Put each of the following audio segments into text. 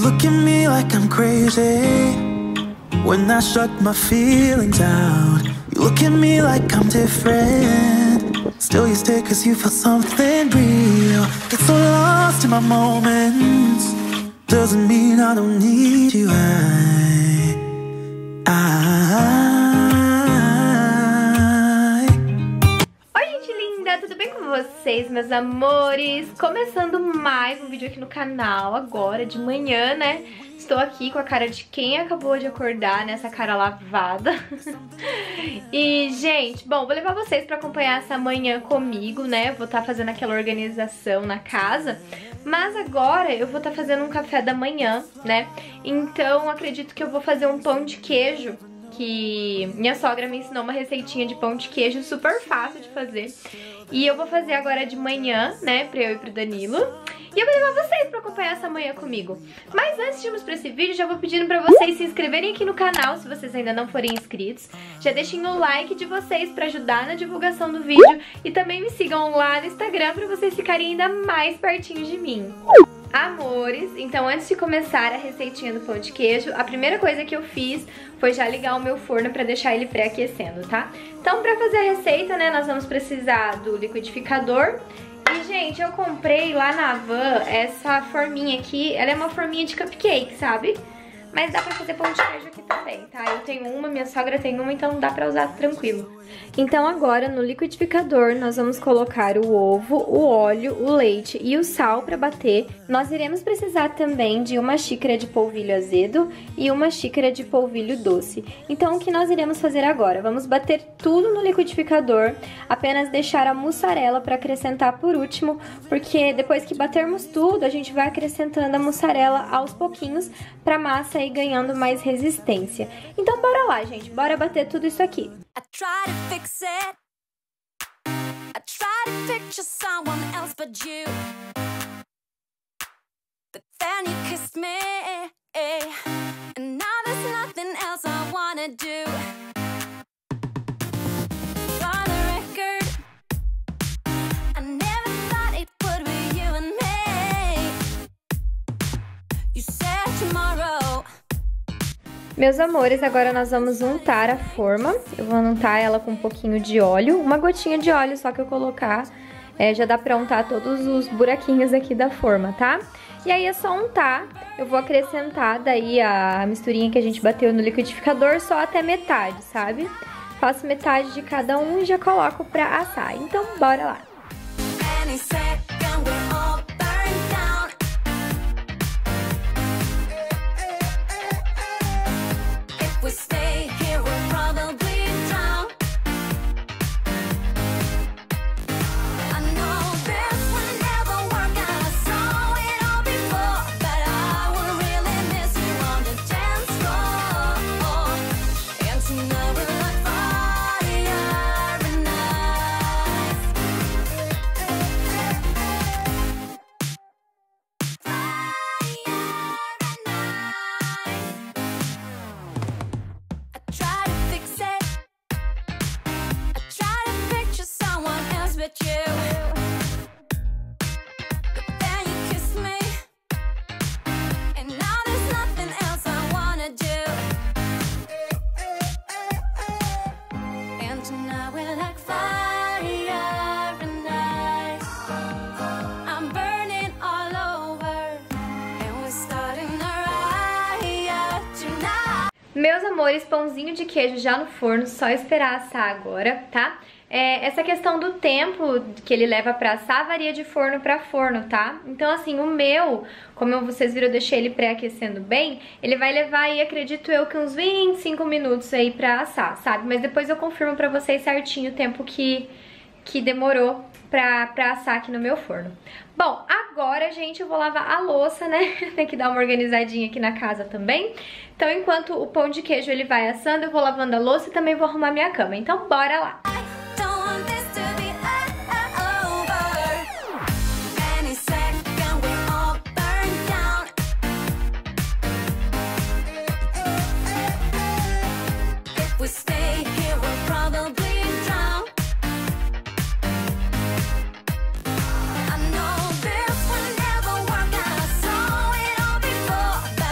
look at me like I'm crazy when I shut my feelings out. You look at me like I'm different, still you stay cause you feel something real. Get so lost in my moments, doesn't mean I don't need you. Oi, gente linda, tudo bem com vocês, meus amores? Começando mais um vídeo aqui no canal, agora de manhã, né? Estou aqui com a cara de quem acabou de acordar, né? Essa cara lavada. E, gente, bom, vou levar vocês pra acompanhar essa manhã comigo, né? Vou estar fazendo aquela organização na casa. Mas agora eu vou estar fazendo um café da manhã, né? Então, acredito que eu vou fazer um pão de queijo, que minha sogra me ensinou uma receitinha de pão de queijo super fácil de fazer. E eu vou fazer agora de manhã, né, pra eu e pro Danilo. E eu vou levar vocês pra acompanhar essa manhã comigo. Mas antes de irmos pra esse vídeo, já vou pedindo pra vocês se inscreverem aqui no canal, se vocês ainda não forem inscritos. Já deixem o like de vocês pra ajudar na divulgação do vídeo. E também me sigam lá no Instagram pra vocês ficarem ainda mais pertinho de mim. Amores, então antes de começar a receitinha do pão de queijo, a primeira coisa que eu fiz foi já ligar o meu forno pra deixar ele pré-aquecendo, tá? Então pra fazer a receita, né, nós vamos precisar do liquidificador. E, gente, eu comprei lá na Havan essa forminha aqui, ela é uma forminha de cupcake, sabe? Mas dá pra fazer pão de queijo aqui também, tá? Eu tenho uma, minha sogra tem uma, então dá pra usar tranquilo. Então agora no liquidificador nós vamos colocar o ovo, o óleo, o leite e o sal pra bater. Nós iremos precisar também de uma xícara de polvilho azedo e uma xícara de polvilho doce. Então o que nós iremos fazer agora? Vamos bater tudo no liquidificador, apenas deixar a mussarela pra acrescentar por último, porque depois que batermos tudo, a gente vai acrescentando a mussarela aos pouquinhos pra massa ir ganhando mais resistência. Então bora lá, gente, bora bater tudo isso aqui. I try to fix it. I try to picture someone else but you. But then you kissed me, and now there's nothing else I wanna do. For the record, I never thought it would be you and me. You said tomorrow. Meus amores, agora nós vamos untar a forma. Eu vou untar ela com um pouquinho de óleo, uma gotinha de óleo só que eu colocar, já dá pra untar todos os buraquinhos aqui da forma, tá? E aí é só untar, eu vou acrescentar daí a misturinha que a gente bateu no liquidificador só até metade, sabe? Faço metade de cada um e já coloco pra assar, então bora lá! Meus amores, pãozinho de queijo já no forno, só esperar assar agora, tá? Essa questão do tempo que ele leva pra assar varia de forno pra forno, tá? Então assim, o meu, como vocês viram, eu deixei ele pré-aquecendo bem, ele vai levar aí, acredito eu, que uns 25 minutos aí pra assar, sabe? Mas depois eu confirmo pra vocês certinho o tempo que demorou pra assar aqui no meu forno. Bom, agora, gente, eu vou lavar a louça, né? Tem que dar uma organizadinha aqui na casa também. Então, enquanto o pão de queijo ele vai assando, eu vou lavando a louça e também vou arrumar minha cama. Então, bora lá! I know this will never work out, I saw it all before.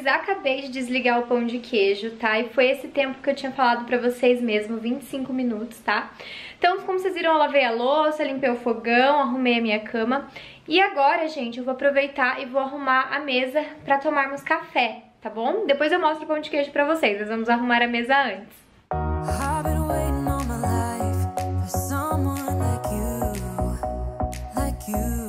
amores, acabei de desligar o pão de queijo, tá? E foi esse tempo que eu tinha falado pra vocês mesmo, 25 minutos, tá? Então, como vocês viram, eu lavei a louça, limpei o fogão, arrumei a minha cama. E agora, gente, eu vou aproveitar e vou arrumar a mesa pra tomarmos café, tá bom? Depois eu mostro o pão de queijo pra vocês, nós vamos arrumar a mesa antes. I've been waiting all my life for someone like you.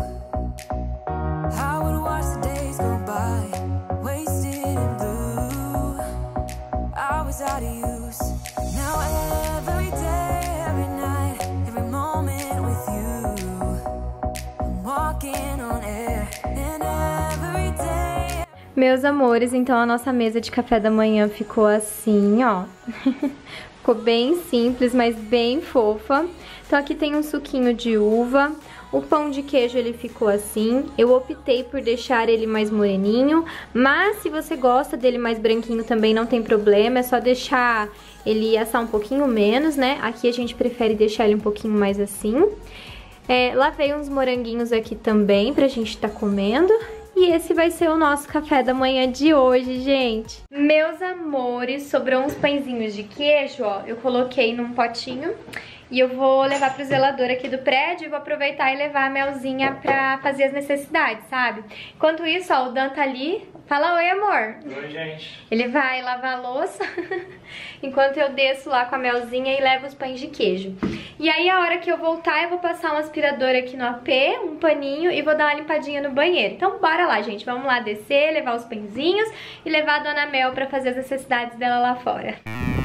I would watch the days go by, wasted in blue. I was out of use. Now every day, every night, every moment with you, I'm walking on air, and every day. Meus amores, então a nossa mesa de café da manhã ficou assim, ó. Ficou bem simples, mas bem fofa. Então aqui tem um suquinho de uva. O pão de queijo ele ficou assim. Eu optei por deixar ele mais moreninho, mas se você gosta dele mais branquinho também não tem problema. É só deixar ele assar um pouquinho menos, né? Aqui a gente prefere deixar ele um pouquinho mais assim. Lavei uns moranguinhos aqui também pra gente tá comendo. E esse vai ser o nosso café da manhã de hoje, gente. Meus amores, sobrou uns pãezinhos de queijo, ó. Eu coloquei num potinho e eu vou levar pro zelador aqui do prédio e vou aproveitar e levar a Melzinha pra fazer as necessidades, sabe? Enquanto isso, ó, o Dan tá ali. Fala oi, amor. Oi, gente. Ele vai lavar a louça enquanto eu desço lá com a Melzinha e levo os pães de queijo. E aí, a hora que eu voltar, eu vou passar um aspirador aqui no AP, um paninho, e vou dar uma limpadinha no banheiro. Então, bora lá, gente. Vamos lá descer, levar os pãezinhos e levar a Dona Mel pra fazer as necessidades dela lá fora.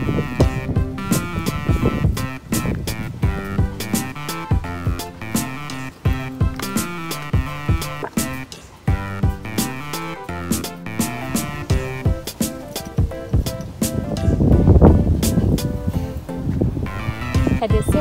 Quer descer?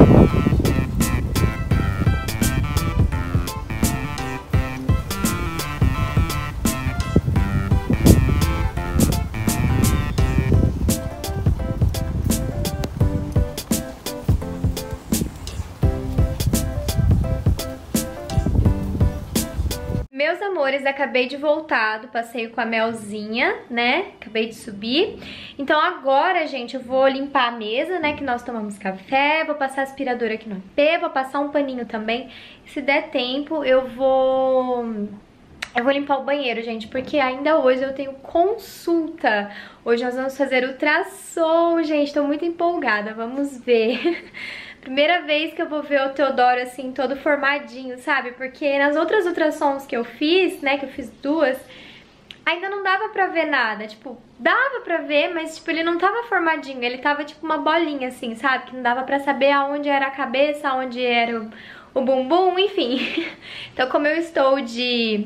Meus amores, acabei de voltar do passeio com a Melzinha, né? Acabei de subir. Então agora, gente, eu vou limpar a mesa, né? Que nós tomamos café. Vou passar aspirador aqui no AP. Vou passar um paninho também. Se der tempo, eu vou limpar o banheiro, gente. Porque ainda hoje eu tenho consulta. Hoje nós vamos fazer ultrassom, gente. Tô muito empolgada. Vamos ver. Primeira vez que eu vou ver o Teodoro assim, todo formadinho, sabe? Porque nas outras ultrassons que eu fiz, né, que eu fiz duas, ainda não dava pra ver nada. Tipo, dava pra ver, mas tipo, ele não tava formadinho. Ele tava tipo uma bolinha assim, sabe? Que não dava pra saber aonde era a cabeça, aonde era o bumbum, enfim. Então, como eu estou de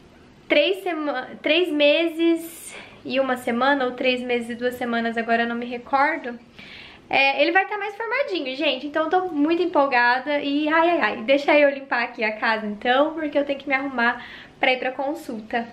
3 meses e 1 semana, ou 3 meses e 2 semanas, agora eu não me recordo, ele vai estar mais formadinho, gente. Então eu tô muito empolgada e deixa eu limpar aqui a casa então, porque eu tenho que me arrumar pra ir pra consulta.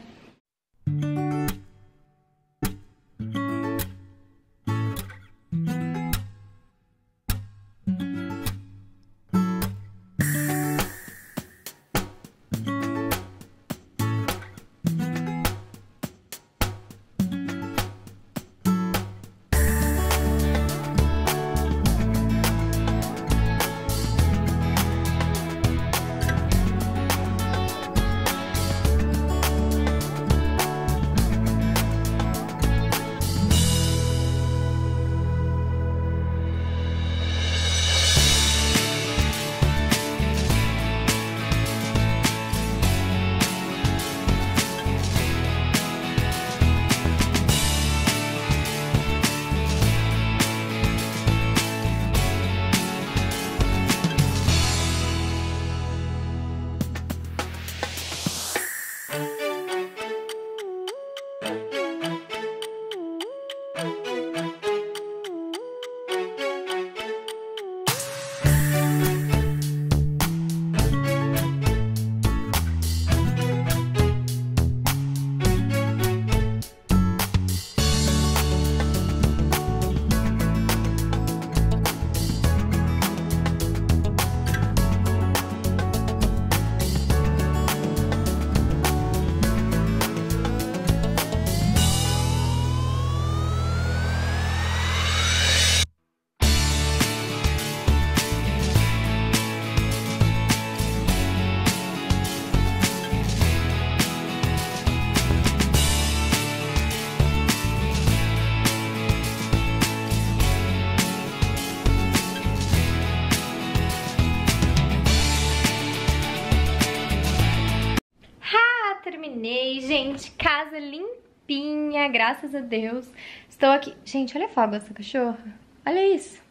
gente, casa limpinha, graças a Deus. Estou aqui... Gente, olha a fogo dessa cachorra. Olha isso.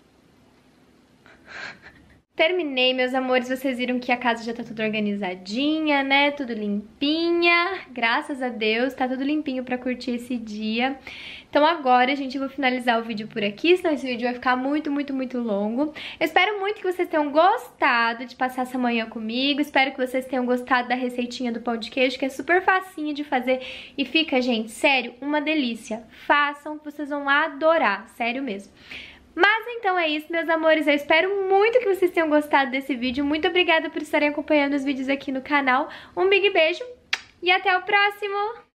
Terminei, meus amores, vocês viram que a casa já tá tudo organizadinha, né? Tudo limpinha, graças a Deus, tá tudo limpinho pra curtir esse dia. Então agora, gente, eu vou finalizar o vídeo por aqui, senão esse vídeo vai ficar muito, muito, muito longo. Eu espero muito que vocês tenham gostado de passar essa manhã comigo, espero que vocês tenham gostado da receitinha do pão de queijo, que é super facinho de fazer e fica, gente, sério, uma delícia. Façam, vocês vão adorar, sério mesmo. Mas então é isso, meus amores, eu espero muito que vocês tenham gostado desse vídeo. Muito obrigada por estarem acompanhando os vídeos aqui no canal. Um big beijo e até o próximo!